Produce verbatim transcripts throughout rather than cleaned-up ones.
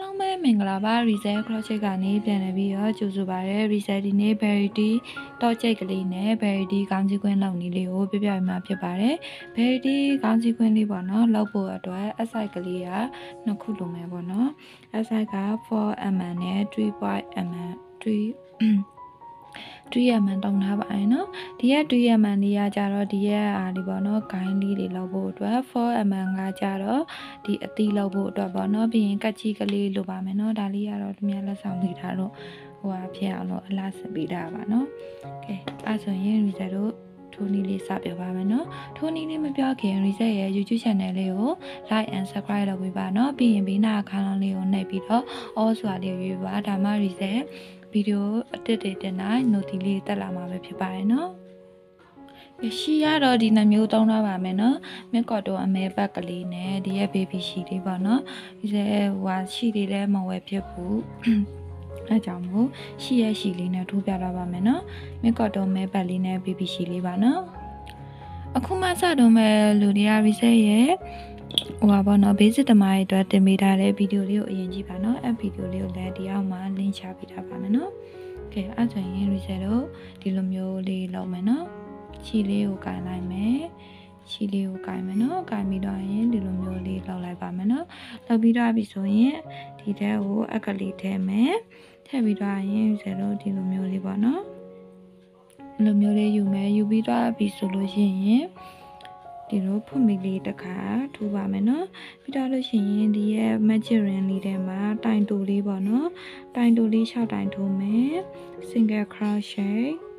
လုံးပဲမင်္ဂလာပါ reset crochet ကနေပြန်လည်ပြီးတော့ကြိုဆိုပါရစေ reset ဒီနေ့ berry တော့ချိတ်ကလေးနဲ့ berry ကောင်းစီကွင်းလောက်နီးလေးကိုပြပြမှာဖြစ်ပါတယ် berry ကောင်းစီကွင်းလေးပေါ့နော်လောက်ဖို့အတွက် အစိုက်ကလေးကနှစ်ခုလိုမယ်ပေါ့နော်အစိုက်က four millimeter နဲ့ three point millimeter threeတွေ့ရမှန်တောင်းထားပါရင်နော်ဒီရက်တွေ့ရမှန်လေးရကြတော့ဒီရက်အားဒီပေါ့နော်ဂိုင်းလေးတွေလောက်ဖို့အတွက် four millimeter ကကြတော့ဒီအသီးလောက်ဖို့အတွက်ပေါ့နော်ပြီးရင်ကတ်ချီကလေးလိုပါမယ်နော်ဒါလေးကတော့ဒီများလက်ဆောင်ပေးထားတော့ဟိုဟာဖြစ်အောင်လို့အလားစပေးတာပါနော်ကဲအဲ့ဆိုရင် reset တို့ထိုးနည်းလေးစပြပါမယ်နော်ထိုးနည်းလေးမပြောခင် reset ရဲ့ YouTube channel လေးကို like and subscribe လုပ်ပေးပါနော်ပြီးရင်ဘေးနာအခါလေးကိုနှိပ်ပြီးတော့ all ဆိုတာလေးရွေးပါဒါမှ resetဗီဒီယိုအတစ်တွေတင်တိုင်း note လေးတက်လာမှာပဲဖြစ်ပါတယ်နော်။ရှီရတော့ဒီနှမျိုးသုံးထားပါမယ်နော်။မြက်ကော်တိုအမဲဘက်ကလေးနဲ့ဒီရဲ့ baby ရှီလေးပေါ့နော်။ဒီရဲ့ဟိုရှီလေးလည်းမဝယ်ဖြစ်ဘူး။အဲကြောင့်မို့ရှီရဲ့ရှီလေးနဲ့ထိုးပြတော့ပါမယ်နော်။မြက်ကော်တိုမဲဘက်လေးနဲ့ baby ရှီလေးပါနော်။အခုမှစတော့မဲ့လူတွေက reset ရဲ့ဟိုပါဘောနော် basic တမိုင်းအတွက်တင်ပေးထားတဲ့ဗီဒီယိုလေးကိုအရင်ကြည့်ပါနော်အဲ့ဗီဒီယိုလေးကိုလည်းဒီအောက်မှာ link ချပေးထားပါမယ်နော်ကဲအဲ့ဆိုရင် reset တို့ဒီလိုမျိုးလေးလုပ်မယ်နော်ချီလေးကိုကင်လိုက်မယ်ချီလေးကိုကင်မယ်နော်ကင်ပြီးတော့ရင်ဒီလိုမျိုးလေးလောက်လိုက်ပါမယ်နော်လောက်ပြီးတော့ပြီဆိုရင်ဒီထဲကိုအက်ကလေးထည့်မယ်ထည့်ပြီးတော့ရင် reset တို့ဒီလိုမျိုးလေးပေါ့နော်ဒီလိုမျိုးလေးယူမယ်ယူပြီးတော့ပြီဆိုလို့ရှိရင်ဒီလိုဖွင့်မိလေးတစ်ခါထိုးပါမယ်နော်ပြီးတော့လို့ရှိရင်ဒီရဲ့ magic ring လေးထဲမှာတိုင်တူလေးပေါ့နော်တိုင်တူလေး၆တိုင်ထိုးမယ် single crochet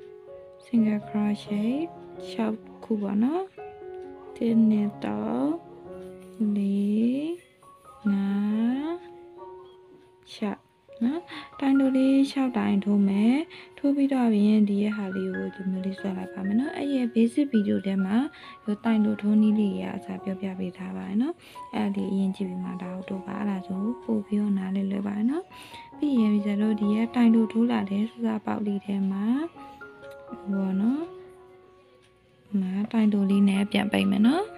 single crochet ၆ခုပေါ့နော်တစ်နှစ်တော့လေးငါး၆နော်တိုင်တူလေး၆တိုင်ထိုးမယ်ထိုးပြီးတော့ရင်ဒီရဲ့ဟာလေးကိုဒီမျိုးလေးဆွဲလိုက်ပါမယ်နော်အဲ့ရဲ့ basic video ထဲမှာဒီတိုင်တူထိုးနည်းလေးရအစားပြောပြပေးထားပါတယ်နော်အဲ့ဒီအရင်ကြည့်ပြီးမှဒါတို့ပါအဲ့ဒါဆိုပို့ပြီးတော့နားလေးလွယ်ပါတယ်နော်ပြီးရင်ဒီစလို့ဒီရဲ့တိုင်တူထိုးလာတဲ့စစပေါက်လေးထဲမှာဘောနော်မာတိုင်တူလေးနဲ့ပြန်ပိတ်မယ်နော်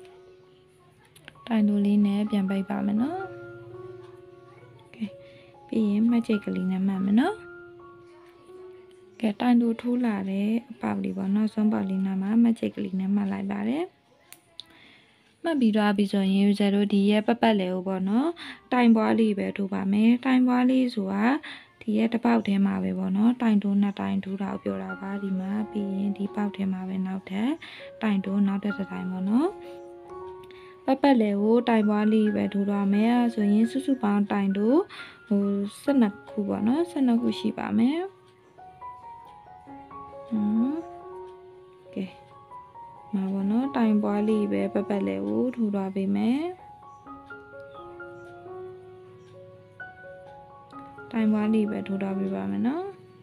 တိုင်တူလေးနဲ့ပြန်ပိတ်ပါမယ်နော်ပြီးရင်မကြိတ်ကလေးနဲ့မှတ်မယ်နော်ကဲတိုင်တူထိုးလာတဲ့အပေါက်လေးပေါ့နော်စွန်းပေါက်လေးနာမှာမကြိတ်ကလေးနဲ့မှတ်လိုက်ပါတယ်မှတ်ပြီးတော့ပြီးဆိုရင် user တို့ဒီရဲ့ပတ်ပတ်လေကိုပေါ့နော်တိုင်ပွားလေးပဲထိုးပါမယ်တိုင်ပွားလေးဆိုတာဒီရဲ့တစ်ပေါက်ထဲမှာပဲပေါ့နော်တိုင်တိုးနှစ်တိုင်ထိုးတာကိုပြောတာပါဒီမှာပြီးရင်ဒီပေါက်ထဲမှာပဲနောက်ထပ်တိုင်တိုးနောက်တစ်တိုင်ပေါ့နော်ပတ်ပတ်လေကိုတိုင်ပွားလေးပဲထိုးတော့မယ်ဆိုရင်စုစုပေါင်းတိုင်တိုးဟိုဆယ်နှစ်ခုပေါ့နော်ဆယ်နှစ်ခုရှိပါမယ်ဟွန်းကဲမှာပေါ့နော်တိုင်ပွားလေးပဲပတ်ပတ်လေးကိုထိုးသွားပေးမယ်တိုင်ပွားလေးပဲထိုးသွားပေးပါမယ်နော်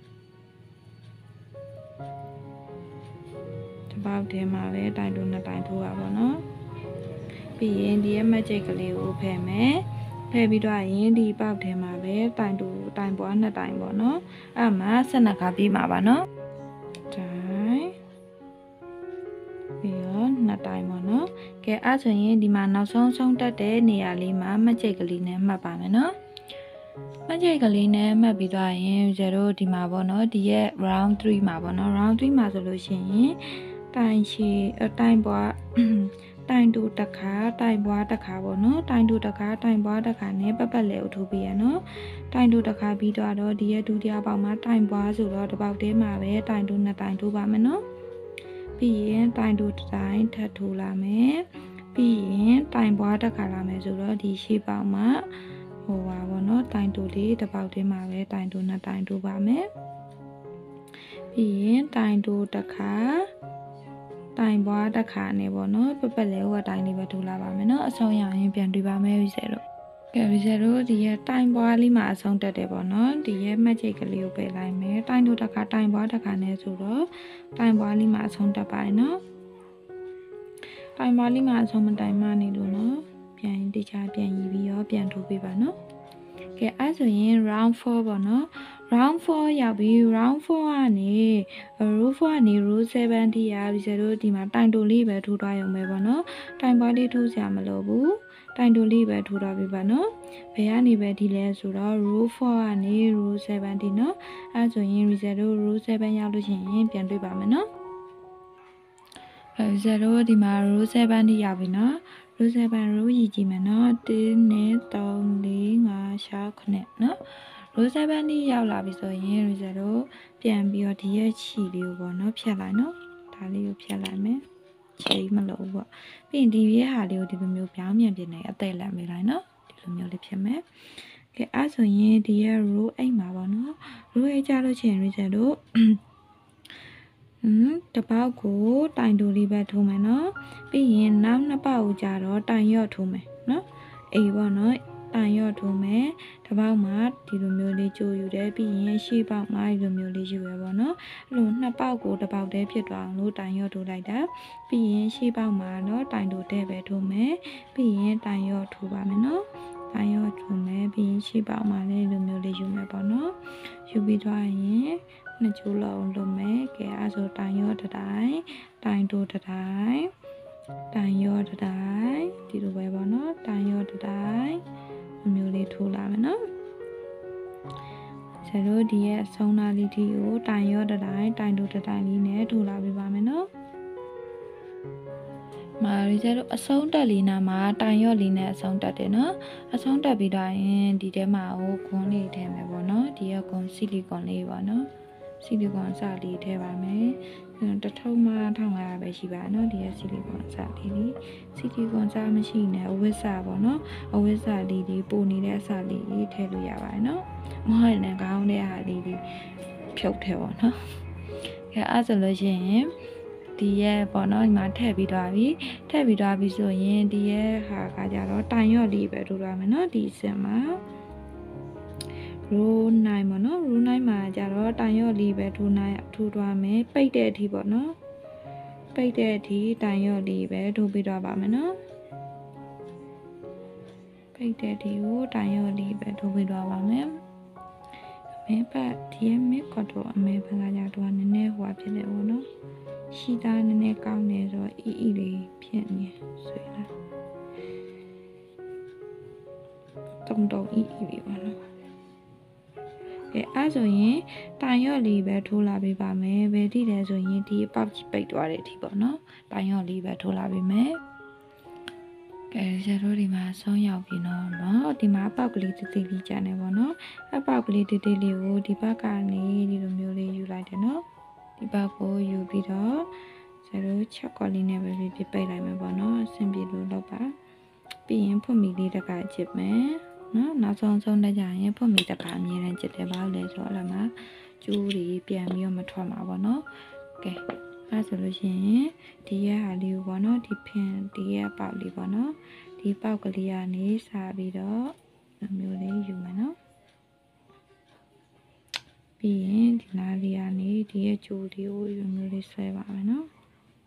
ဒီပေါက်ထဲမှာပဲတိုင်တိုးနှစ်တိုင်ထိုးပါပေါ့နော်ပြီးရင်ဒီရဲ့မက်ဂျစ်ကလေးကိုဖယ်မယ်ဖယ်ပြီးတော့ရင်ဒီပေါက်ထဲမှာပဲတိုင်တူတိုင်ပွားနှစ်တိုင်ပေါ့နော်အဲ့မှာဆက်နှစ်ခါပြီးမှာပါနော်တိုင်ပြီးတော့နှစ်တိုင်ပေါ့နော်ကဲအဲ့ဆိုရင်ဒီမှာနောက်ဆုံးဆုံးတက်တဲ့နေရာလေးမှာမက်ဂျစ်ကလေးနဲ့မှတ်ပါမယ်နော်မက်ဂျစ်ကလေးနဲ့မှတ်ပြီးတော့ရင်ဇီရိုဒီမှာပေါ့နော်ဒီရဲ့ round three မှာပေါ့နော် round three မှာဆိုလို့ရှိရင်တိုင်ချီတိုင်ပွားတိုင်တူတခါတိုင်ပွားတခါပေါ့နော်တိုင်တူတခါတိုင်ပွားတခါနဲ့ပတ်ပတ်လေအထိုးပေးရနော်တိုင်တူတခါပြီးတော့ဒီရဲ့ဒုတိယပေါက်မှာတိုင်ပွားဆိုတော့တစ်ပေါက်တည်းမှာပဲတိုင်တူနှစ်တိုင်ထိုးပါမယ်နော်ပြီးရင်တိုင်တူတစ်တိုင်ထပ်ထိုးလာမယ်ပြီးရင်တိုင်ပွားတခါလာမယ်ဆိုတော့ဒီရှေ့ပေါက်မှာဟိုပါပေါ့နော်တိုင်တူလေးတစ်ပေါက်တည်းမှာပဲတိုင်တူနှစ်တိုင်ထိုးပါမယ်ပြီးရင်တိုင်တူတခါတိုင်ပွားတစ်ခါနဲ့ပေါ့နော်ပပလဲဟိုတိုင်လေးပဲထိုးလာပါမယ်နော်အဆုံးရရင်ပြန်တွေ့ပါမယ်ရီဆယ်တို့ကဲရီဆယ်တို့ဒီရဲ့တိုင်ပွားလေးမှာအဆုံးတက်တယ်ပေါ့နော်ဒီရဲ့မှတ်ချိတ်ကလေးကိုပယ်လိုက်မယ်တိုင်တို့တစ်ခါတိုင်ပွားတစ်ခါနဲ့ဆိုတော့တိုင်ပွားလေးမှာအဆုံးတက်ပါရဲ့နော်တိုင်ပွားလေးမှာအဆုံးမတိုင်မနေလို့နော်ပြန်တခြားပြန်ยีပြီးတော့ပြန်ထိုးပေးပါနော်ကဲအဲ့ဆိုရင် round four ပေါ့နော် round four ရောက်ပြီး round four ကနေ row four ကနေ row seven ထိရပြီဆိုတော့ဒီမှာတိုင်တိုလေးပဲထိုးသွားရုံပဲပေါ့နော်တိုင်ပွားလေးထိုးစရာမလိုဘူးတိုင်တိုလေးပဲထိုးထားပေးပါနော်ဘယ်ကနေပဲဒီလဲဆိုတော့ row four ကနေ row seven ဒီနော်အဲဆိုရင် result တို့ row seven ရောက်လို့ရှိရင်ပြန်တွေ့ပါမယ်နော်အဲ result ဒီမှာ row seven ဒီရောက်ပြီနော် row seven row ရည်ကြည့်မယ်နော်oneနဲ့three four five sixနော် row seven ဒီရောက်လာပြီဆိုရင် result တို့ပြန်ပြီးတော့ဒီရဲ့ချီလေးကိုပေါ့နော်ဖြတ်လိုက်နော်ဒါလေးကိုဖြတ်လိုက်မယ်ချီမလို့ပေါ့ပြီးရင်ဒီရဲ့ဟာလေးကိုဒီလိုမျိုးပြောင်းပြန်ပြင်နေအသက်လက်မိလိုက်နော်ဒီလိုမျိုးလေးဖြစ်မယ်ကဲအဲ့ဆိုရင်ဒီရဲ့ row eight မှာပေါ့နော် row eight ကြလို့ချင်း result တို့ဟမ်တပေါက်ကိုတိုင်တိုလေးပဲထိုးမယ်နော်ပြီးရင်နောက်နှစ်ပေါက်ကိုကြတော့တိုင်ရော့ထိုးမယ်နော်အေးပေါ့နော်တိုင်ရော့ထိုးမယ်တပေါက်မှာဒီလိုမျိုးလေးကြိုးယူတယ်ပြီးရင်ရှေ့ပေါက်မှာဒီလိုမျိုးလေးယူရပေါ့နော်အဲ့လိုနှစ်ပေါက်ကိုတစ်ပေါက်တည်းဖြစ်သွားအောင်လို့တိုင်ရော့ထိုးလိုက်တာပြီးရင်ရှေ့ပေါက်မှာတော့တိုင်တိုတဲ့ပဲထိုးမယ်ပြီးရင်တိုင်ရော့ထိုးပါမယ်နော်တိုင်ရော့ထိုးမယ်ပြီးရင်ရှေ့ပေါက်မှာလည်းဒီလိုမျိုးလေးယူမယ်ပေါ့နော်ယူပြီးသွားရင်နှစ်ချိုးလုံးလုပ်မယ်ကဲအဲဆိုတိုင်ရော့တစ်တိုင်းတိုင်တိုတစ်တိုင်းတိုင်ရော့တစ်တိုင်းဒီလိုပဲပေါ့နော်တိုင်ရော့တစ်တိုင်းမျိုးလေးထိုးလာမယ်နော်ဆရာတို့ဒီရဲ့အဆုံးသားလေးဒီကိုတိုင်ရော့တစ်တိုင်းတိုင်တိုတစ်တိုင်းလေးနဲ့ထိုးလာပေးပါမယ်နော်မာရီကျတော့အဆုံးတက်လေးနာမှာတိုင်ရော့လေးနဲ့အဆုံးတက်တယ်နော်အဆုံးတက်ပြီးတော့ရင်ဒီထဲမှာဟိုခွန်းလေးထည့်မယ်ပေါ့နော်ဒီရဲ့ခွန်းဆီလီကွန်လေးပေါ့နော်ဆီလီကွန်အစလေးထည့်ပါမယ်တထုံးမှone thousand five hundredပဲရှိပါနော်ဒီရဲ့ဆီလီကွန်အစလေးလေးဆီလီကွန်အစမရှိနဲ့အဝတ်စာပေါ့နော်အဝတ်စာလေးလေးပိုနေတဲ့အစလေးလေးထည့်လို့ရပါတယ်နော်မဟုတ်ရင်ခေါင်းထဲဟာလေးလေးဖြုတ်ထည့်ပေါ့နော်အဲအဲ့ဆိုလို့ရှိရင်ဒီရဲ့ပေါ့နော်ဒီမှာထည့်ပြီးသွားပြီထည့်ပြီးသွားပြီဆိုရင်ဒီရဲ့ဟာကကြတော့တိုင်ရော့လေးပဲထိုးသွားမယ်နော်ဒီစင်မှာrow nine ပေါ့နော် row nine မှာကြတော့တိုင်ရော့လေးပဲထိုးနိုင်ထိုးသွားမယ်ပိတ်တဲ့အထိပေါ့နော်ပိတ်တဲ့အထိတိုင်ရော့လေးပဲထိုးပြီးတော့ပါမယ်နော်ပိတ်တဲ့အထိကိုတိုင်ရော့လေးပဲထိုးပြီးတော့ပါမယ်အမေပတ်ဒီရဲ့မစ်ကတော့အမေဘက်ကကြတော့နည်းနည်းဟွာဖြစ်တယ်ပေါ့နော်ရှိသားနည်းနည်းကောင်းနေဆိုအီအီလေးဖြစ်နေဆွေးလာတုံတုံအီအီလေးပါနော်ကဲအဲ့ဆိုရင်တိုင်ရော့လေးပဲထိုးလာပေးပါမယ်ဘယ်ထိလဲဆိုရင်ဒီအပေါက်ကြီးပိတ်သွားတဲ့အထိပေါ့နော်တိုင်ရော့လေးပဲထိုးလာပေးမယ်ကဲဆရာတို့ဒီမှာဆုံးရောက်ပြီနော်နော်ဒီမှာအပေါက်ကလေးတိတိလေးကျန်နေပေါ့နော်အပေါက်ကလေးတိတိလေးကိုဒီဘက်ကနေဒီလိုမျိုးလေးယူလိုက်တယ်နော်ဒီဘက်ကိုယူပြီးတော့ဆရာတို့ချက်ကော်လေးနဲ့ပဲပြပိတ်လိုက်မယ်ပေါ့နော်အဆင်ပြေလို့လုပ်ပါပြီးရင်ဖွင့်မီလေးတကကြည့်မယ်နော်နောက်ဆုံးဆုံးတက်ကြရင်ဖွင့်မီတကအမြဲတမ်းကြည့်တယ်ဘာလို့လဲဆိုတော့အဲ့မှာကျိုးတွေပြန်ပြီးတော့မထွက်မှာပေါ့နော်ကဲအဲဆိုလို့ရှိရင်ဒီရဲ့ဟာလေးကိုပေါ့နော်ဒီဖင်ဒီရဲ့ပေါက်လေးပေါ့နော်ဒီပေါက်ကလေးကနေစပြီးတော့မျိုးလေးယူမယ်နော်ပြီးရင်ဒီနားလေးကနေဒီရဲ့ကျိုးလေးကိုယူမျိုးလေးဆွဲပါမယ်နော်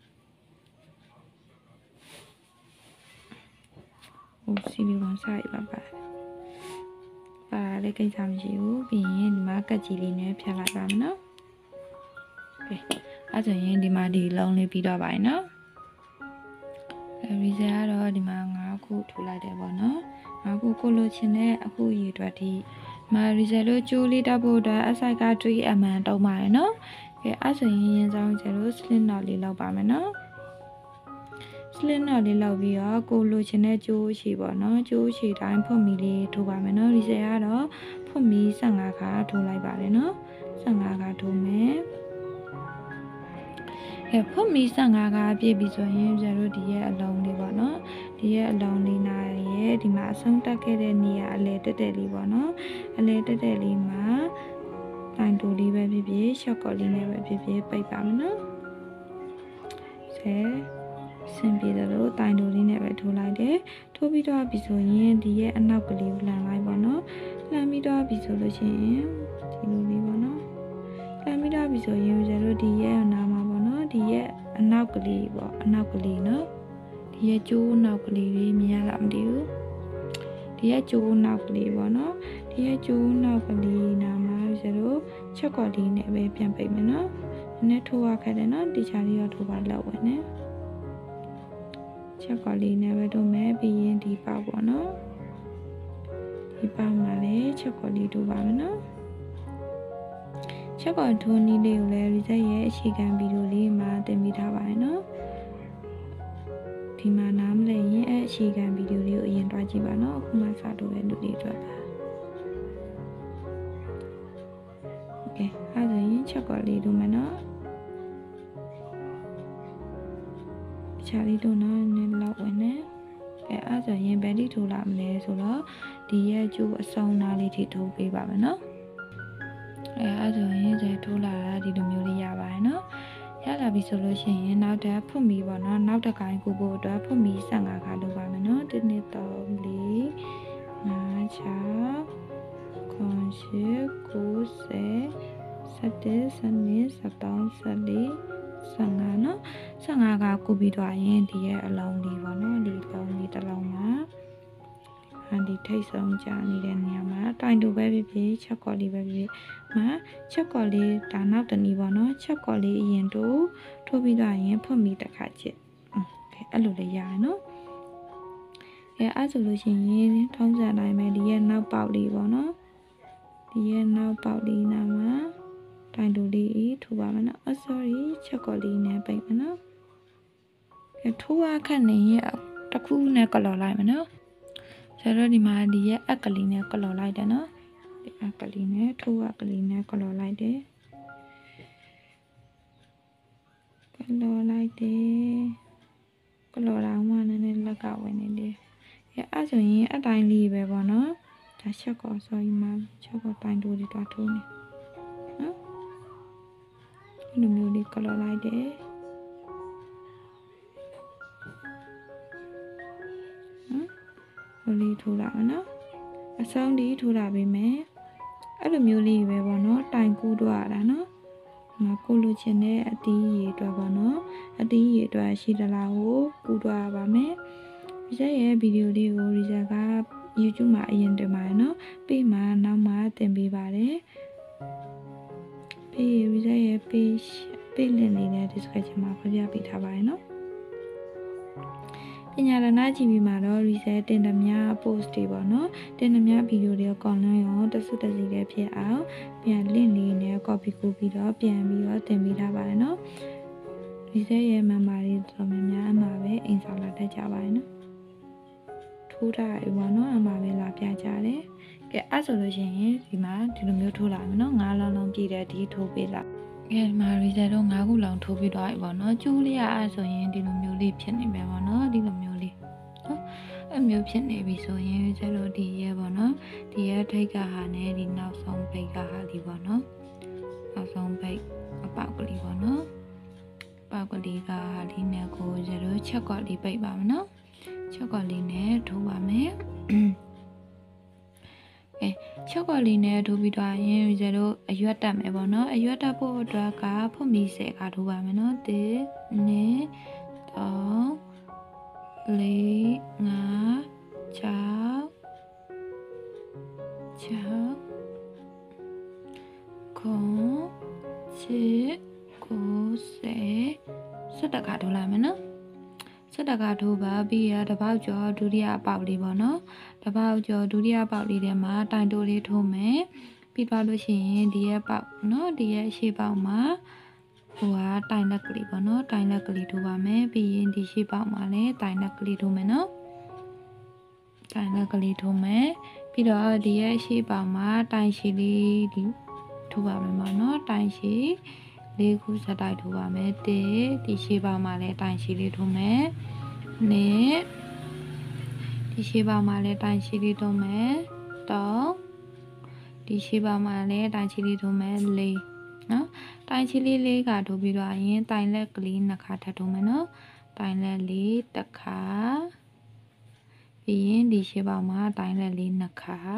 ဟိုစီလီကွန်စာရေးပါပါပါလေးကိစ္စမရှိဘူးပြီးရင်ဒီမှာကတ်ကြီးလေးနဲ့ဖြတ်လိုက်ပါမယ်နော်ကဲအဲဆိုရင်ဒီမှာဒီလုံးလေးပြီးတော့ပါရင်နော်အဲရီဇယ်ကတော့ဒီမှာfiveခုထိုးလိုက်တယ်ပေါ့နော်fiveခုကိုလိုချင်တဲ့အခုရေအတွက်ဒီမာရီဇယ်လို့ကျိုးလေးတက်ဖို့အတွက်အဆိုင်ကthree millimeter တုံးပါရနော်ကဲအဲဆိုရင်ရင်ဆောင်ကျလို့ slit knot လေးလောက်ပါမယ်နော် slit knot လေးလောက်ပြီးတော့ကိုလိုချင်တဲ့ကျိုးရှည်ပေါ့နော်ကျိုးရှည်တိုင်းဖွင့်မီလေးထိုးပါမယ်နော်ရီဇယ်ကတော့ဖွင့်မီfifteenခါထိုးလိုက်ပါတယ်နော်fifteenခါထိုးမယ်ကဲဖွင့်မီfifteenခါပြည့်ပြီဆိုရင်ကျတို့ဒီရဲ့အလုံးလေးပေါ့နော်ဒီရဲ့အလုံးလေးနာရဲ့ဒီမှာအဆုံးတက်ခဲ့တဲ့နေရာအလဲတက်တက်လေးပေါ့နော်အလဲတက်တက်လေးမှာတိုင်တိုလေးပဲဖြစ်ဖြစ်ရှော့ကော်လေးနဲ့ပဲဖြစ်ဖြစ်ပိတ်ပါမယ်နော်ဆဲစင်ပြေတယ်လို့တိုင်တိုလေးနဲ့ပဲထိုးလိုက်တယ်ထိုးပြီးတော့ပြီဆိုရင်ဒီရဲ့အနောက်ကလေးကိုလှန်လိုက်ပေါ့နော်လှန်ပြီးတော့ပြီဆိုလို့ရှိရင်ဒီလိုလေးပေါ့နော်လှန်ပြီးတော့ပြီဆိုရင်ကျတို့ဒီရဲ့နာမှာပေါ့နော်ဒီရဲ့အနောက်ကလေးပေါ့အနောက်ကလေးနော်ဒီရဲ့ကျိုးနောက်ကလေးလေးမြင်ရလားမသိဘူးဒီရဲ့ကျိုးနောက်ကလေးပေါ့နော်ဒီရဲ့ကျိုးနောက်ကလေးနာမှာကျတို့ချက်ကော်လေးနဲ့ပဲပြန်ပိတ်မယ်နော်နည်းနည်းထိုးရခဲ့တယ်နော်ဒီချာလေးရောထိုးပါလောက်ဝင်နေကချက်ကော်လေးနဲ့ပဲတို့မယ်ပြီးရင်ဒီပေါက်ပေါ့နော်ဒီပေါက်မှာလည်းချက်ကော်လေးတို့ပါမယ်နော်ချက်ကော်ထိုးနည်းလေးကိုလည်း reset ရဲ့အခြေခံဗီဒီယိုလေးမှာတင်ပြထားပါတယ်နော်ဒီမှာနားမလည်ရင်အဲ့အခြေခံဗီဒီယိုလေးကိုအရင်တွားကြည့်ပါနော်အခုမှစတော့တဲ့လူတွေအတွက်ပါโอเคအဲ့ဒါရင်ချက်ကော်လေးတို့မယ်နော်ချာလေးတို့နော်နည်းလောက်ဝင်နေအဲအဲ့ဆိုရင်ဘယ်လိထိုးလာမလဲဆိုတော့ဒီရဲ့ကျိုးအဆောင်နာလေးထိထိုးပေးပါမယ်နော်အဲအဲ့ဆိုရင်ကျထိုးလာတာဒီလိုမျိုးလေးရပါတယ်နော်ရလာပြီဆိုလို့ရှိရင်နောက်တစ်ဖွတ်မီပေါ့နော်နောက်တစ်ကိုင်းကိုဖို့အတွက်ဖွတ်မီဆယ့်ငါခါလုပ်ပါမယ်နော်တစ်နှစ်သုံးလေးငါးချောင်းခွန်ရှိကိုးဆယ်ဆယ့်တစ်ဆယ့်နှစ်ဆယ့်သုံးဆယ့်လေးဆယ့်ငါနော်ဆယ့်ငါကကိုပြီးတော့ရင်ဒီရဲ့အလုံးလေးပေါ့နော်ဒီလုံးလေးတစ်လုံးမှာအန်ဒီထိတ်ဆုံးကြနေတဲ့နေရာမှာတိုင်တူပဲဖြစ်ဖြစ်ချက်ကော်လေးပဲဖြစ်ဖြစ်မှာချက်ကော်လေးဒါနောက်တနည်းပေါ့နော်ချက်ကော်လေးအရင်တို့ထိုးပြီးတော့ရင်ဖွတ်မိတစ်ခါချစ်โอเคအဲ့လိုလေးရရနော်အဲအဲ့ဆိုလို့ရှိရင်ထုံးစံတိုင်းပဲဒီရဲ့နောက်ပေါက်လေးပေါ့နော်ဒီရဲ့နောက်ပေါက်လေးနာမှာတိုင်တူလေးထိုးပါမယ်နော်အော် sorry ချက်ကော်လေးနဲ့ပိတ်မယ်နော်အဲထိုးအခက်နေရင်တစ်ခုနဲ့ကလော်လိုက်မယ်နော်ဆရာတို့ဒီမှာဒီရဲ့အက်ကလေးနဲ့ကလော်လိုက်တယ်နော်ဒီအက်ကလေးနဲ့ထိုးအက်ကလေးနဲ့ကလော်လိုက်တယ်ကလော်လိုက်တယ်ကလော်တော့မှနည်းနည်းလက်ကဝင်နေတယ်အဲအဲ့ဆိုရင်အတိုင်းလေးပဲပေါ့နော်ဒါချက်ကော်ဆိုရင်မှချက်ကော်တိုင်းတူတွေတွားထိုးနေနော်ဒီလိုမျိုးလေးကလော်လိုက်တယ်လေးထိုးလာမယ်နော်အဆောင်ဒီထိုးလာပေးမယ်အဲ့လိုမျိုးလေးပဲပေါ့နော်တိုင်ကူးတော့ရတာနော်ဒီမှာကိုလိုချင်တဲ့အသီးရေအတွက်ပေါ့နော်အသီးရေအတွက်ရှိသလားကိုကူးတော့ရပါမယ်ဒီချက်ရဲ့ဗီဒီယိုလေးကိုရီဇာက YouTube မှာအရင်တင်ပါတယ်နော်ပြီးမှနောက်မှတင်ပေးပါတယ်ပြီးရီဇာရဲ့ page page link လေးနဲ့ description မှာဖော်ပြပေးထားပါတယ်နော်ပညာရဏကြည့်ပြီးမှတော့ reset တင်သမျှ post တွေပေါ့နော်တင်သမျှဗီဒီယိုတွေကောင်းလုံးရောတစုတစည်းလေးဖြစ်အောင်ပြန် link လေးနဲ့ copy ကူးပြီးတော့ပြန်ပြီးတော့တင်ပေးထားပါတယ်နော် reset ရဲ့ member တွေတော်များများအမှာပဲအိမ်ဆောင်လာတတ်ကြပါတယ်နော်ထိုးထားရပေါ့နော်အမှာပဲလာပြကြတယ်ကဲအဲ့ဆိုလို့ရှိရင်ဒီမှာဒီလိုမျိုးထိုးလာမယ်နော်ငါးလုံးလုံးပြည့်တဲ့ဒီထိုးပေးလိုက်ကဲမှာ reset တော့ငါးခုလောင်ထိုးပြီးတော့ပြီပေါ့နော်ကျူးလေးရအဲ့ဆိုရင်ဒီလိုမျိုးလေးဖြစ်နေမယ်ပေါ့နော်ဒီလိုမျိုးလေးနော်အဲ့မျိုးဖြစ်နေပြီဆိုရင်ကျတော့ဒီရဲပေါ့နော်ဒီရဲထိတ်ကဟာနဲ့ဒီနောက်ဆုံးပိတ်ကဟာဒီပေါ့နော်နောက်ဆုံးပိတ်အပေါက်ကလေးပေါ့နော်ပေါက်ကလေးကဟာလေးနဲ့ကိုကျတော့ချက်ကော့လေးပိတ်ပါမယ်နော်ချက်ကော့လေးနဲ့ထိုးပါမယ်အဲချက်ကော်လေးနဲ့ထိုးပြီးတော့ရင်ကျတို့အရွက်တက်မယ်ပေါ့နော်အရွက်တက်ဖို့အတွက်ကဖွတ်မီဆယ်ကထိုးပါမယ်နော်တစ်နှစ်သုံးလေးငါးခြောက်ခြောက်ခုချစ်ကိုဆယ်စက်တကထိုးလိုက်မယ်နော်စက်တကထိုးပါပြီးရတပေါက်ကျော်ဒုတိယပေါက်လေးပေါ့နော်တပေါက်ကျော်ဒုတိယပေါက်လေးထဲမှာတိုင်တိုးလေးထိုးမယ်ပြီးပါလို့ရှိရင်ဒီရဲ့ပေါက်နော်ဒီရဲ့ရှေ့ပေါက်မှာဟိုဟာတိုင်လက်ကလေးပေါ့နော်တိုင်လက်ကလေးထိုးပါမယ်ပြီးရင်ဒီရှေ့ပေါက်မှာလည်းတိုင်လက်ကလေးထိုးမယ်နော်တိုင်လက်ကလေးထိုးမယ်ပြီးတော့ဒီရဲ့ရှေ့ပေါက်မှာတိုင်ရှည်လေးဒီထိုးပါမယ်ပေါ့နော်တိုင်ရှည်လေးခုစတိုက်ထိုးပါမယ်တစ်ဒီရှေ့ပေါက်မှာလည်းတိုင်ရှည်လေးထိုးမယ်နှစ်ဒီရှေ့ပေါက်မှာလည်းတိုင်ရှည်လေးထိုးမယ်သုံးဒီရှေ့ပေါက်မှာလည်းတိုင်ရှည်လေးထိုးမယ်လေးနော်တိုင်ရှည်လေးလေးကထိုးပြီးတော့ရင်တိုင်လက်ကလေးနှစ်ခါထပ်ထိုးမယ်နော်တိုင်လက်လေးတစ်ခါပြီးရင်ဒီရှေ့ပေါက်မှာတိုင်လက်လေးနှစ်ခါ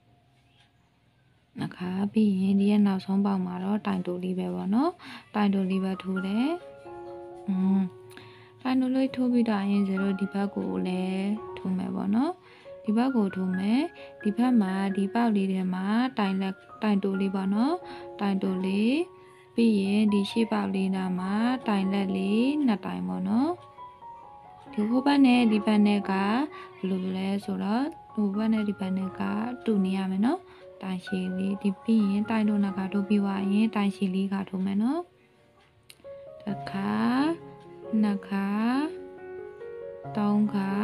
နှစ်ခါပြီးရင်ဒီရဲ့နောက်ဆုံးပေါက်မှာတော့တိုင်တိုလေးပဲပေါ့နော်တိုင်တိုလေးပဲထိုးတယ်อืมတိုင်တိုလေးထိုးပြီးတော့ရင်ဇီရိုဒီဘက်ကိုလည်းထိုးမယ်ပေါ့နော်ဒီဘက်ကိုထိုးမယ်ဒီဘက်မှာဒီပေါက်လေးထဲမှာတိုင်လက်တိုင်တိုလေးပေါ့နော်တိုင်တိုလေးပြီးရင်ဒီရှေ့ပေါက်လေးနာမှာတိုင်လက်လေးနှစ်တိုင်ပေါ့နော်ဒီဟိုဘက်နဲ့ဒီဘက်နဲ့ကဘယ်လိုလဲဆိုတော့ဟိုဘက်နဲ့ဒီဘက်နဲ့ကတူနေရမယ်နော်တိုင်ရှည်လေးဒီပြီးရင်တိုင်တို့နာကတို့ပြီးသွားရင်တိုင်ရှည်လေးကထိုးမယ်နော်တစ်ခါနှစ်ခါသုံးခါ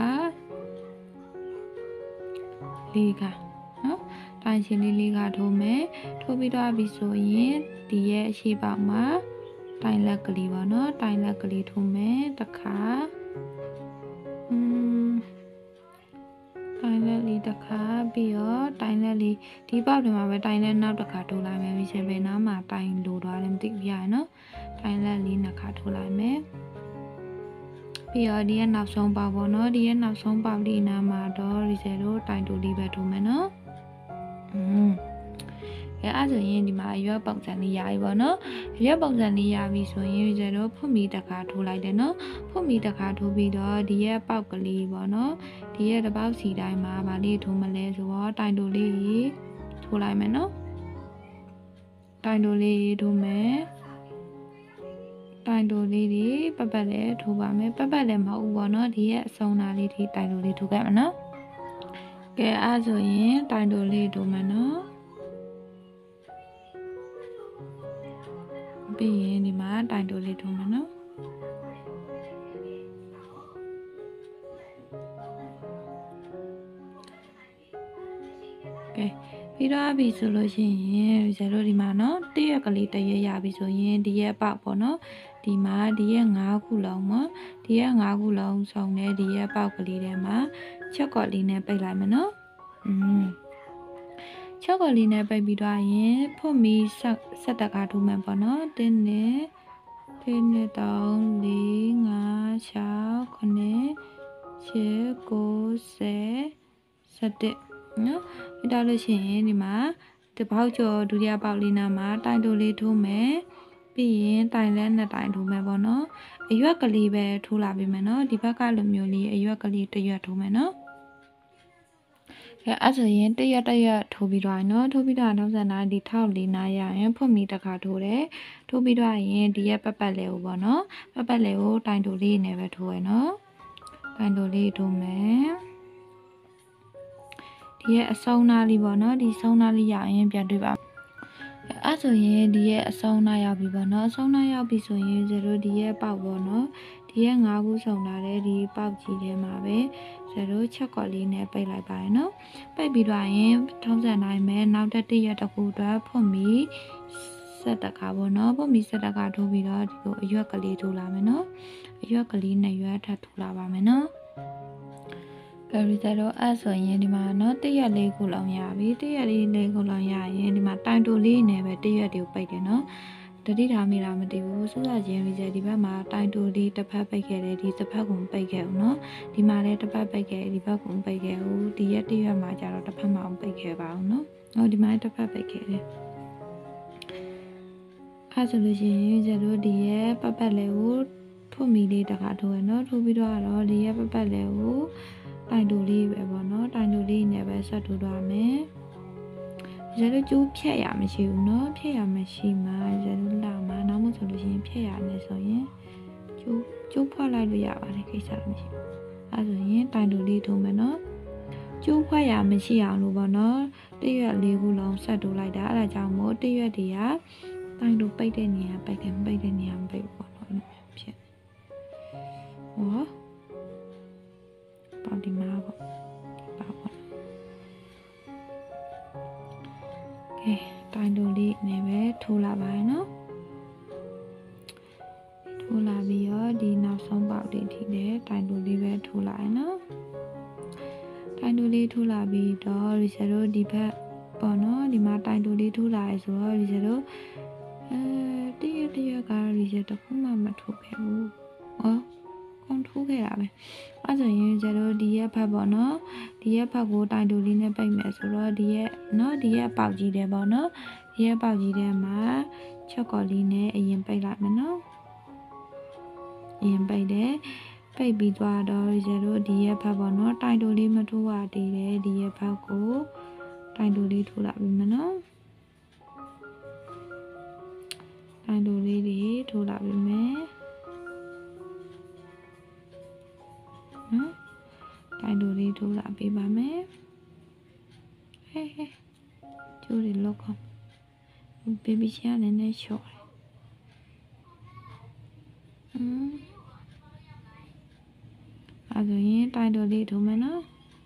လေးခါနော်တိုင်ရှည်လေးလေးကထိုးမယ်ထိုးပြီးတော့ပြီဆိုရင်ဒီရဲ့အရှိပေါက်မှာတိုင်လက်ကလေးပေါ့နော်တိုင်လက်ကလေးထိုးမယ်တစ်ခါอืมတိုင်လက်လေးတစ်ခါပြီးတော့တိုင်လက်လေးဒီပေါက်တွေမှာပဲတိုင်လက်နောက်တစ်ခါထိုးလိုက်မယ်ပြီးရှင်ပဲနားမှာတိုင်လိုသွားတယ်မသိဘူးရနော်တိုင်လက်လေးနှစ်ခါထိုးလိုက်မယ်ပြီးတော့ဒီရဲ့နောက်ဆုံးပေါက်ပေါ့နော်ဒီရဲ့နောက်ဆုံးပေါက်လေးနားမှာတော့ရီဆယ်တို့တိုင်တူလေးပဲထိုးမယ်နော်อืมအဲအဲ့ဆိုရင်ဒီမှာရွက်ပုံစံလေးရပြီပေါ့နော်ရွက်ပုံစံလေးရပြီဆိုရင်ကျတော့ဖွတ်မီတစ်ခါထိုးလိုက်တယ်နော်ဖွတ်မီတစ်ခါထိုးပြီးတော့ဒီရဲ့ပေါက်ကလေးပေါ့နော်ဒီရဲ့တစ်ပေါက်စီတိုင်းမှာဗာလေးထိုးမလဲဆိုတော့တိုင်တိုလေးထိုးလိုက်မယ်နော်တိုင်တိုလေးထိုးမယ်တိုင်တိုလေးတွေပတ်ပတ်လည်းထိုးပါမယ်ပတ်ပတ်လည်းမဟုတ်ဘူးပေါ့နော်ဒီရဲ့အစုံသားလေးဒီတိုင်တိုလေးထိုးခဲ့မယ်နော်ကဲအဲ့ဆိုရင်တိုင်တိုလေးထိုးမယ်နော်ပြီးရင်ဒီမှာတိုင်တိုလေးထိုးမယ်နော်ကဲပြီးတော့ပြီဆိုလို့ရှိရင်ဇာတို့ဒီမှာနော်တရက်ကလေးတရက်ရပြီဆိုရင်ဒီရက်ပေါက်ပေါ့နော်ဒီမှာဒီရက်၅ခုလုံးမှာဒီရက်၅ခုလုံးဆောင်တဲ့ဒီရက်ပေါက်ကလေးထဲမှာချက်ကော်လေးနဲ့ပိတ်လိုက်မယ်နော်อืมချက်ကော်လေးနဲ့ပိတ်ပြီးတော့ရင်ဖွတ်မီဆက်ဆက်တက်ကထိုးမှန်ပေါ့နော်တင်းနဲ့တင်းနဲ့တောင်း၄၅၆ခုနှစ်ရှစ်ကိုဆယ်ဆယ်တစ်နော်ပြီးတော့လို့ရှိရင်ဒီမှာတပေါက်ကျော်ဒုတိယပေါက်လေးနာမှာတိုင်တိုလေးထိုးမယ်ပြီးရင်တိုင်လက်နှစ်တိုင်ထိုးမယ်ပေါ့နော်အရွက်ကလေးပဲထိုးလာပြီမယ်နော်ဒီဘက်ကလိုမျိုးလေးအရွက်ကလေးတစ်ရွက်ထိုးမယ်နော်အဲ့ဆိုရင်တရက်တရက်ထိုးပြီးတော့နော်ထိုးပြီးတော့နောက်ဆက်နာဒီထောက်လေးနာရရင်ဖွတ်မီတစ်ခါထိုးတယ်ထိုးပြီးတော့ရင်ဒီရက်ပတ်ပတ်လေးကိုပေါ့နော်ပတ်ပတ်လေးကိုတိုင်တိုလေးနဲ့ပဲထိုးရနော်တိုင်တိုလေးထိုးမယ်ဒီရဲ့အဆုံးနာလေးပေါ့နော်ဒီဆုံးနာလေးရရင်ပြန်တွေ့ပါအဲ့ဆိုရင်ဒီရဲ့အဆုံးနာရောက်ပြီပေါ့နော်အဆုံးနာရောက်ပြီဆိုရင်ဇတို့ဒီရဲ့ပေါက်ပေါ့နော်ဒီရဲ့၅ခုစုံလာတဲ့ဒီပေါက်ကြီးထဲမှာပဲဇတို့ချက်ကော်လေးနဲ့ပိတ်လိုက်ပါရနော်ပိတ်ပြီးတော့ရင်ထုံးစံတိုင်းပဲနောက်တစ်တရက်တစ်ခုအတွက်ဖွတ်မီဆက်တကပေါ့နော်ဖွတ်မီဆက်တကထိုးပြီးတော့ဒီလိုအရွက်ကလေးထိုးလာမယ်နော်အရွက်ကလေးနဲ့ရွက်ထပ်ထိုးလာပါမယ်နော်ကဲရီဇာတော့အဲ့ဆိုရင်ဒီမှာနော်တရက်လေးခုလောင်ရပြီတရက်လေးလေးခုလောင်ရရင်ဒီမှာတိုင်တိုလေးနဲ့ပဲတရက်တွေကိုပိတ်တယ်နော်တတိထားမိတာမသိဘူးစစချင်းရီဇာဒီဘက်မှာတိုင်တိုလေးတစ်ဖက်ပိတ်ခဲ့တယ်ဒီတစ်ဖက်ကပိတ်ခဲ့ဦးနော်ဒီမှာလည်းတစ်ဖက်ပိတ်ခဲ့ဒီဘက်ကပိတ်ခဲ့ဦးဒီရက်တရက်မှာကျတော့တစ်ဖက်မှာပိတ်ခဲ့ပါအောင်နော်ဟောဒီမှာတစ်ဖက်ပိတ်ခဲ့တယ်အဲ့ဆိုလို့ရှိရင်ကျတို့ဒီရဲ့ပတ်ပတ်လေးကိုဖွတ်မီလေးတစ်ခါထိုးရနော်ထိုးပြီးတော့တော့ဒီရဲ့ပတ်ပတ်လေးကိုတိုင်တူလေးပဲပေါ့နော်တိုင်တူလေးနဲ့ပဲဆက်ထိုးသွားမယ်ကျတော့ကျိုးဖြတ်ရမရှိဘူးเนาะဖြတ်ရမရှိမှကျတော့လာမှာနောက်မှဆိုလို့ရှိရင်ဖြတ်ရမယ်ဆိုရင်ကျိုးကျိုးဖွက်လိုက်လို့ရပါတယ်ကိစ္စမရှိဘူးအဲဆိုရင်တိုင်တူလေးထိုးမယ်เนาะကျိုးဖွက်ရမရှိအောင်လို့ပေါ့เนาะတရွက်လေးခုလုံးဆက်ထိုးလိုက်တာအဲဒါကြောင့်မို့တရွက်တွေကတိုင်တူပိတ်တဲ့နေရာပိတ်တယ်ပိတ်တဲ့နေရာမပိတ်ဘူးပေါ့เนาะဖြတ်ဟောပေါဒီမှာပေါ့ပါပေါ့ကဲတိုင်တူလေးနဲ့ပဲထိုးလာပါရနော်ထိုးလာပြီးတော့ဒီနောက်ဆုံးပေါက်လေးထိလည်းတိုင်တူလေးပဲထိုးလာရနော်တိုင်တူလေးထိုးလာပြီးတော့ရီဆယ်တို့ဒီဘက်ပေါ့နော်ဒီမှာတိုင်တူလေးထိုးလာရဆိုတော့ရီဆယ်တို့အဲတရတရကရီဆယ်တခုမှမထိုးခဲ့ဘူးဟောကုန်ထိုးခဲ့တာပဲအဲ့ဆိုရင်ကျတို့ဒီရက်ဖက်ပေါ့နော်ဒီရက်ဖက်ကိုတိုင်တူလေးနဲ့ပိတ်မယ်ဆိုတော့ဒီရက်နော်ဒီရက်ပေါက်ကြီးတယ်ပေါ့နော်ဒီရက်ပေါက်ကြီးထဲမှာချက်ကော်လေးနဲ့အရင်ပိတ်လိုက်မယ်နော်အရင်ပိတ်တယ်ပိတ်ပြီးသွားတော့ကျတို့ဒီရက်ဖက်ပေါ့နော်တိုင်တူလေးမထိုးရသေးတယ်ဒီရက်ဖက်ကိုတိုင်တူလေးထိုးလိုက်ပြီမနော်တိုင်တူလေးတွေထိုးလိုက်ပြီမယ်နော်တိုင်တူလေးထိုးလာပေးပါမယ်ဟဲဟဲကျိုးတွေလောက်ကောဘေဘီချာနည်းနည်းလျှော့တယ်อืมအဲ့ဒါရင်တိုင်တူလေးထိုးမယ်နော်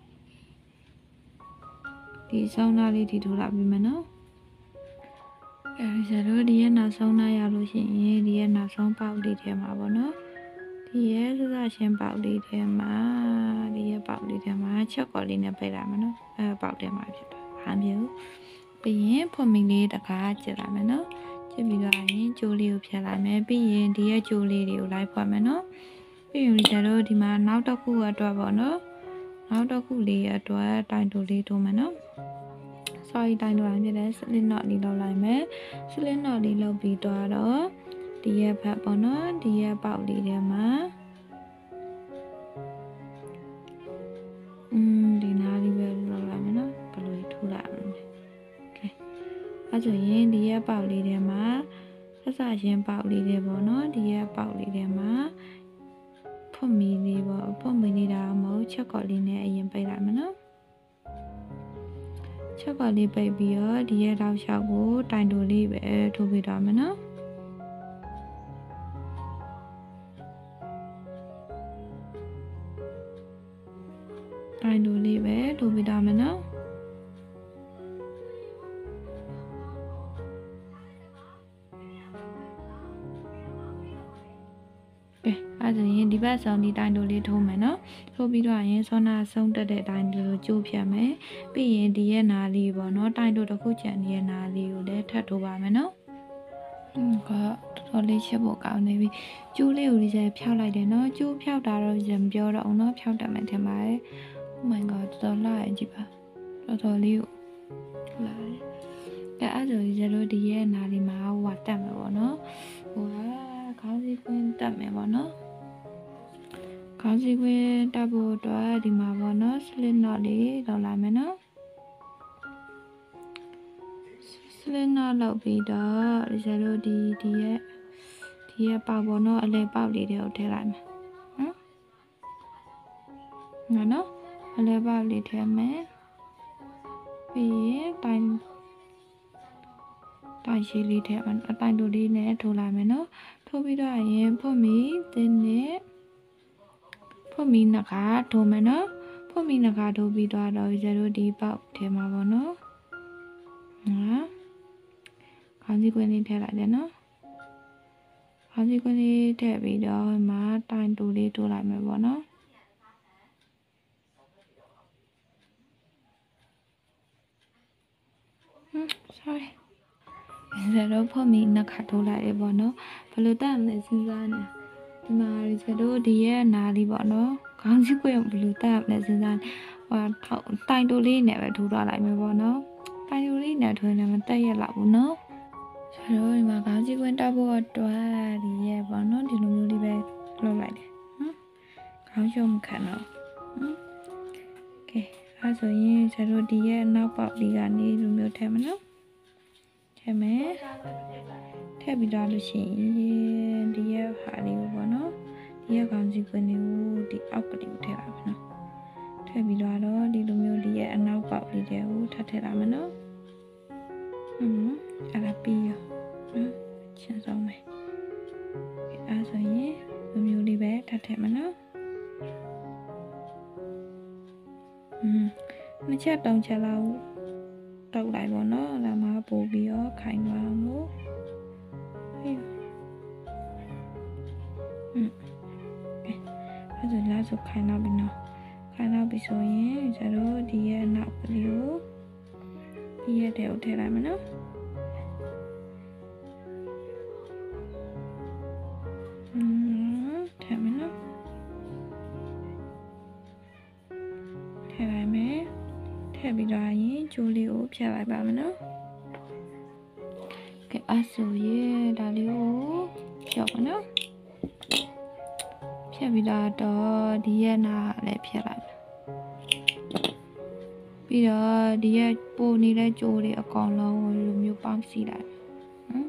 ဒီဆောင်းသားလေးဒီထိုးလာပေးမယ်နော်အဲဒီကျတော့ဒီရဲ့နောက်ဆုံးသားရလို့ရှိရင်ဒီရဲ့နောက်ဆုံးပေါက်လေးထဲမှာပေါ့နော်ဒီရဲ့စစချင်းပေါက်လေးထဲမှာဒီရဲ့ပေါက်လေးထဲမှာချက်ကော်လေးနဲ့ပိတ်လာမယ်နော်အဲပေါက်ထဲမှာဖြစ်တာဘာမျိုးပြီးရင်ဖွန်မီလေးတကားကျစ်လာမယ်နော်ကျစ်ပြီးတော့ရင်ကျိုးလေးကိုဖြတ်လိုက်မယ်ပြီးရင်ဒီရဲ့ကျိုးလေးတွေကိုလိုက်ဖွက်မယ်နော်ပြီးရင်ဒီကျတော့ဒီမှာနောက်တစ်ခုအတွက်ပေါ့နော်နောက်တစ်ခုလေးအတွက်တိုင်တူလေးထိုးမယ်နော် sorry တိုင်တူလိုက်ဖြစ်တယ် slit knot လေးလောက်လိုက်မယ် slit knot လေးလောက်ပြီးတော့ဒီရဲ့ဘက်ပေါ့နော်ဒီရဲ့ပေါက်လေးထဲမှာอืมဒီနားလေးပဲလောက်လိုက်မယ်နော်ဘယ်လိုထိုးလိုက်အောင်လဲ okay အဲဆိုရင်ဒီရဲ့ပေါက်လေးထဲမှာဆက်စချင်းပေါက်လေးတွေပေါ့နော်ဒီရဲ့ပေါက်လေးထဲမှာဖွင့်မီလေးပေါ့ဖွင့်မီနေတာမဟုတ်ချက်ကော်လေးနဲ့အရင်ပိတ်လိုက်မယ်နော်ချက်ကော်လေးပိတ်ပြီးတော့ဒီရဲ့တောက်လျှောက်ကိုတိုင်တူလေးပဲထိုးပေးတော့မယ်နော်တိုင်တူလေးပဲထိုးပေးတော့မယ်နော်အဲ့ဒါရင်ဒီဘက်ဆောင်ဒီတိုင်းတို့လေးထိုးမယ်နော်ထိုးပြီးတော့ရင်ဆောနာဆုံးတက်တဲ့အတိုင်းတို့ကျိုးဖြတ်မယ်ပြီးရင်ဒီရဲ့နာလေးပေါ့နော်တိုင်းတို့တစ်ခုချန်ဒီရဲ့နာလေးကိုလည်းထပ်ထိုးပါမယ်နော်อืมကတော်တော်လေးချက်ဖို့ကောင်းနေပြီကျိုးလေးကိုဒီကျဖြောက်လိုက်တယ်နော်ကျိုးဖြောက်တာတော့ရင်ပြောတော့အောင်နော်ဖြောက်တတ်မယ်ထင်ပါတယ် oh my god တော်တော်လာရင်ကြည့်ပါတော်တော်လေးကိုလာတယ်အဲအဲ့ဒါကြီးကျတော့ဒီရဲ့နာလေးမှာဟိုတက်မယ်ပေါ့နော်ဟိုကခေါင်းစည်းကွင်းတက်မယ်ပေါ့နော်ခေါင်းစည်းကွင်းတက်ဖို့အတွက်ဒီမှာပေါ့နော် slit knot လေးလောက်လိုက်မယ်နော် slit knot လောက်ပြီးတော့ဒီကျတော့ဒီဒီရဲ့ဒီရဲ့ပေါက်ပေါ့နော်အလဲပေါက်လေးတွေကိုထည့်လိုက်မယ်နော်နော်အလဲပေါက်လေးထည့်မယ်ပြီးရင်တိုင်တိုင်ရှိလေးထည့်မယ်အတိုင်တူလေးနဲ့ထိုးလိုက်မယ်နော်ထိုးပြီးတော့ရင်ဖွင့်ပြီးတင်းနဲ့ဖွင့်ပြီးနှစ်ခါထိုးမယ်နော်ဖွင့်ပြီးနှစ်ခါထိုးပြီးတော့တော့ကျတော့ဒီပေါက်ထဲမှာပေါ့နော်နော်ခေါင်းစည်းကွင်းလေးထည့်လိုက်တယ်နော်ခေါင်းစည်းကွင်းလေးထည့်ပြီးတော့မှာတိုင်တူလေးထိုးလိုက်မယ်ပေါ့နော်ဟမ် sorry ကျတော့ဖွင့်ပြီးနှစ်ခါထိုးလိုက်ရပေါ့နော်ဘယ်လိုတက်မလဲစဉ်းစားနေဒီမှာကျတော့ဒီရဲ့နားလေးပေါ့နော်ခေါင်းစည်းကွင်းဘယ်လိုတက်မလဲစဉ်းစားဟိုတိုင်တူလေးနဲ့ပဲထိုးထားလိုက်မယ်ပေါ့နော်တိုင်တူလေးနဲ့ထိုးနေမှတက်ရလောက်ဘူးနော်ကျတော့ဒီမှာခေါင်းစည်းကွင်းတက်ဖို့အတွက်ဒီရဲ့ပေါ့နော်ဒီလိုမျိုးလေးပဲလုပ်လိုက်တယ်နော်ခေါင်းရှုံးမခံတော့နော်โอเคအဲဆိုရင်ကျတော့ဒီရဲ့နောက်ပေါက်လေးကနေဒီလိုမျိုးထည့်မနော်ထည့်မယ်ထည့်ပြီးတော့လို့ရှိရင်ဒီရဲ့ဟာလေးကိုပေါ့နော်ဒီရဲ့ခေါင်းစည်းကွင်းလေးကိုဒီအောက်ကလေးကိုထည့်ပါမယ်နော်ထည့်ပြီးတော့ဒီလိုမျိုးဒီရဲ့အနောက်ပေါက်လေးတွေကိုထပ်ထည့်လာမယ်နော်ဟွန်းအဲ့ဒါပြီးရောနော်ရှင်းဆုံးမယ်အဲဆိုရင်ဒီမျိုးလေးပဲထပ်ထည့်မယ်နော်อืมနှစ်ချက်တောင်ချက်လောက်တောက်လိုက်ပေါ့နော်လာမပို့ပြီးတော့ခိုင်ပါမို့ဟေးอืมအဲဒါလာဆိုခိုင်တော့ပြီနော်ခိုင်တော့ပြီဆိုရင်ကျတော့ဒီရဲ့နောက်ကလေးကိုဒီရဲ့တဲ့ကိုထည့်လိုက်မယ်နော်อืมထည့်မယ်နော်ထည့်လိုက်မယ်ထည့်ပြီးတော့ရင်ကျိုးလေးကိုဖြတ်လိုက်ပါမယ်နော်ကဲအဲ့ဆိုရင်ဒါလေးကိုဖြတ်ပါနော်ဖြတ်ပြီးတော့ဒီရဲ့နာလည်းဖြတ်လိုက်ပြီးတော့ဒီရဲ့ပိုနေတဲ့ကျိုးတွေအကောင်လုံးကိုလိုမျိုးပေါင်းစီလိုက်နော်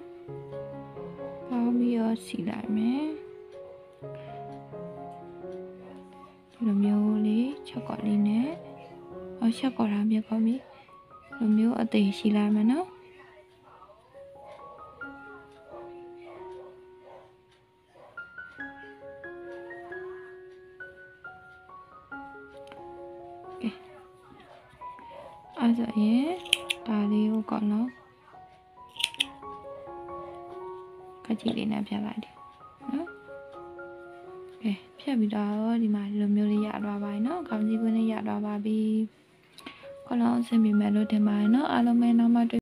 ပေါင်းပြီးတော့စီလိုက်မယ်ဒီလိုမျိုးလေးချက်ကော့လေးနဲ့အော်ချက်ကော့တာမြက်ကော့ပြီဒီလိုမျိုးအသေးရှိလာမယ်နော်အဲ့ဆိုရင်ဒါလေးကိုကောက်လို့ကကြည့်လေးနဲ့ဖြတ်လိုက်တယ်နော်ကဲဖြတ်ပြီးတော့ဒီမှာဒီလိုမျိုးလေးရသွားပါပြီနော်ခေါင်းစည်းကွင်းလေးရသွားပါပြီခေါင်းလုံးအဆင်ပြေမယ်လို့ထင်ပါတယ်နော်အားလုံးပဲနောက်မှ